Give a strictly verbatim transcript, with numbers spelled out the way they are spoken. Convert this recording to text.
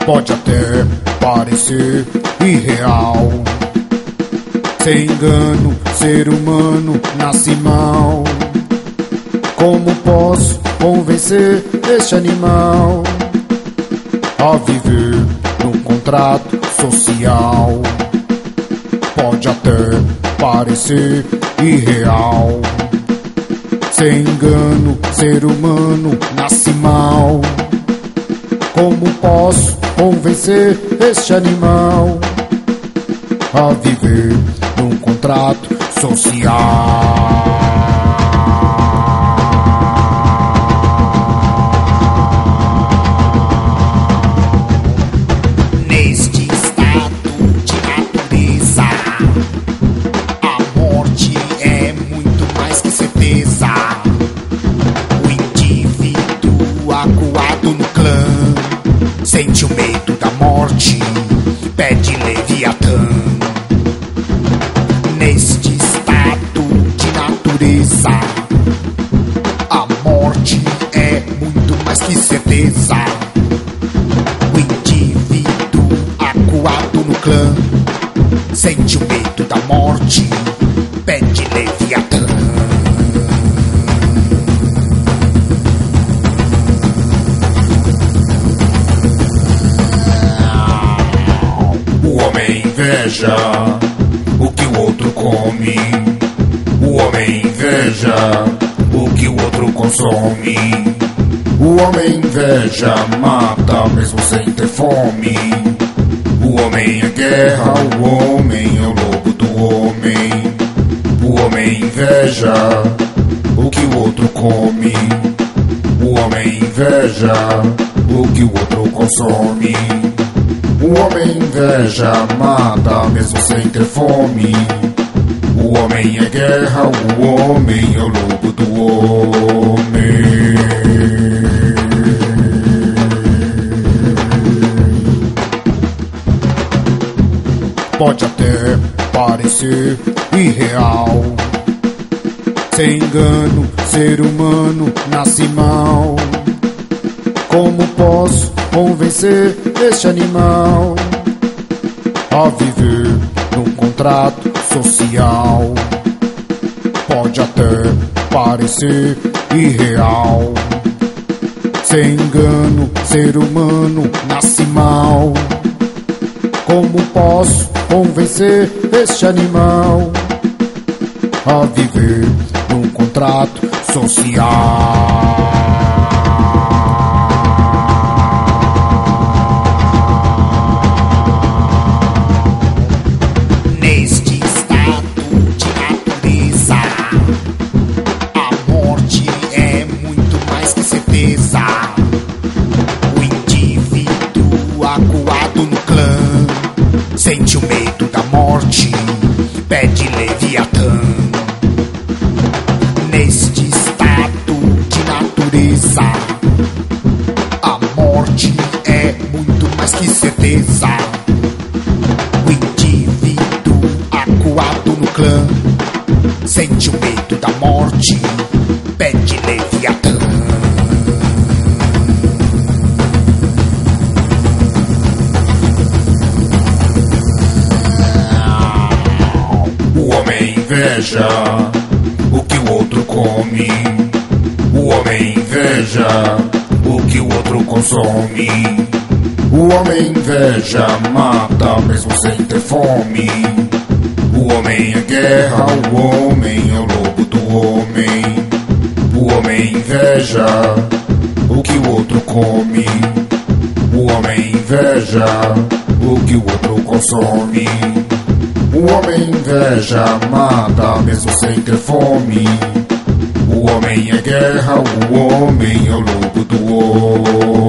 Pode até parecer irreal. Sem engano, ser humano nasce mal. Como posso convencer este animal a viver num contrato social? Pode até parecer irreal. Sem engano, ser humano nasce mal. Como posso convencer este animal a viver num contrato social? Neste estado de natureza, a morte é muito mais que certeza. O indivíduo acuado no clã sente o medo da morte, pede Leviatã. Neste estado de natureza, a morte é muito mais que certeza. O indivíduo acuado no clã sente o medo da morte, pede Leviatã. Inveja o que o outro come. O homem inveja o que o outro consome. O homem inveja mata mesmo sem ter fome. O homem é guerra, o homem é o lobo do homem. O homem inveja o que o outro come. O homem inveja o que o outro consome. O homem inveja mata mesmo sem ter fome. O homem é guerra, o homem é o lobo do homem. Pode até parecer irreal. Sem engano, ser humano nasce mal. Como posso convencer este animal a viver num contrato social? Pode até parecer irreal. Sem engano, ser humano nasce mal. Como posso convencer este animal a viver num contrato social? Sente o medo da morte, pede Leviatã. Neste estado de natureza, a morte é muito mais que certeza. O indivíduo acuado no clã sente o medo da morte, pede Leviatã. Inveja o que o outro come. O homem inveja o que o outro consome. O homem inveja mata mesmo sem ter fome. O homem é guerra, o homem é o lobo do homem. O homem inveja o que o outro come. O homem inveja o que o outro consome. O homem inveja mata mesmo sem ter fome. O homem é guerra, o homem é o lobo do homem.